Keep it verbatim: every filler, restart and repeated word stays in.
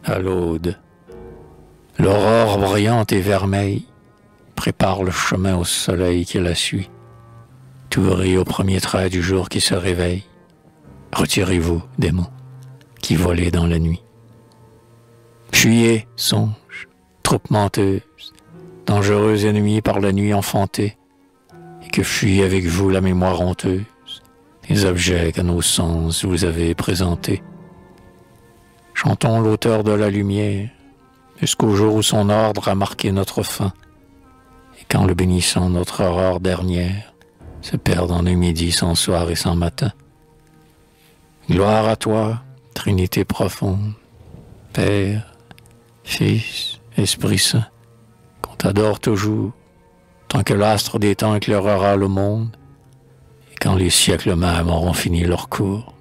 à l'aude. L'aurore brillante et vermeille prépare le chemin au soleil qui la suit. Tout brille au premier trait du jour qui se réveille. Retirez-vous, démons, qui volez dans la nuit. Fuyez, songes, troupe menteuse, dangereuse ennemie par la nuit enfantée, et que fuit avec vous la mémoire honteuse, les objets qu'à nos sens vous avez présentés. Chantons l'auteur de la lumière, jusqu'au jour où son ordre a marqué notre fin, et quand le bénissant notre aurore dernière se perd dans le midi sans soir et sans matin. Gloire à toi, Trinité profonde, Père, Fils, Esprit Saint, qu'on t'adore toujours, tant que l'astre des temps éclairera le monde, et quand les siècles mêmes auront fini leur cours.